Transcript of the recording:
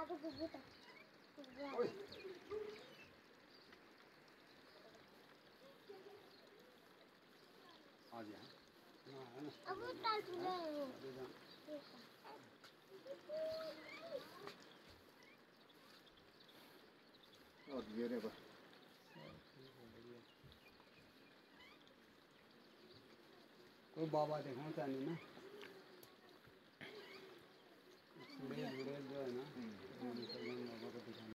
ओए आ गया ना है ना अब टच ले और ये रे बस कोई बाबा देखो चाहनी ना सुरेश जो है ना बाबा को दिखाना।